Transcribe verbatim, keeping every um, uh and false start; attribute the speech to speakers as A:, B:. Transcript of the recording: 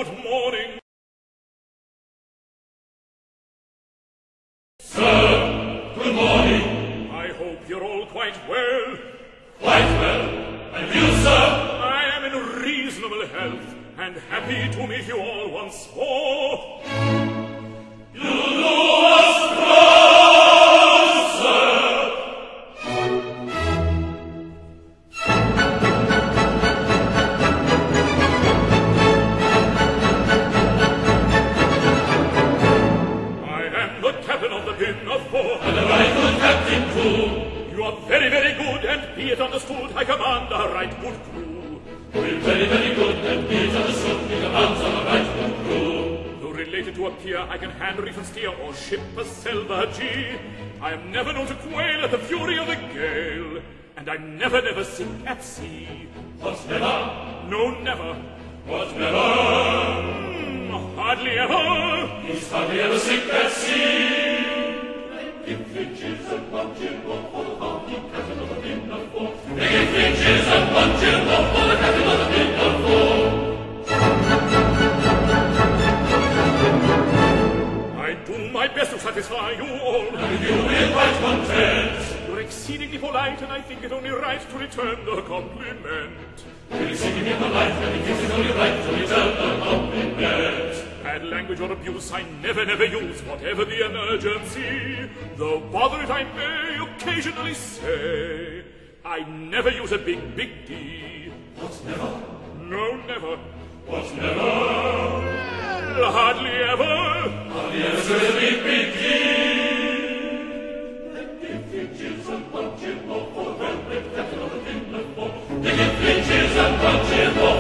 A: Good morning.
B: Sir, good morning.
A: I hope you're all quite well.
B: Quite well. And you, sir?
A: I am in reasonable health, and happy to meet you all once more.
B: You do us proud, sir.
A: I am the captain of the Pinafore,
B: And a right good captain, too.
A: You are very, very good, and be it understood, I command a right good crew.
B: We're very, very good, and be it understood, we command a right good crew.
A: Though related to a peer, I can hand, reef, and steer, or ship a selvagee. I am never known to quail at the fury of the gale, and I never, never sink at sea.
B: What, never?
A: No, never.
B: What, never?
A: Mm, hardly ever.
B: He's hardly ever sink at sea.
C: Give finches and one gin more for the hardy captain of the Pinafore.
B: They give finches and one gin more for the captain of the Pinafore.
A: I do my best to satisfy you all.
B: And you will be quite content.
A: You're exceedingly polite, and I think it only right to return the compliment.
B: You're exceedingly polite, and it is only right to return the compliment.
A: Bad language or abuse I never, never use, whatever the emergency. Though bother it I may occasionally say, I never use a big, big D.
B: What, never?
A: No, never.
B: What, never?
A: Well, hardly ever.
B: Hardly ever so a big, big deal.
C: Give finches and one gin more for the well-bred captain of the Pinafore.
B: They give finches and one gin more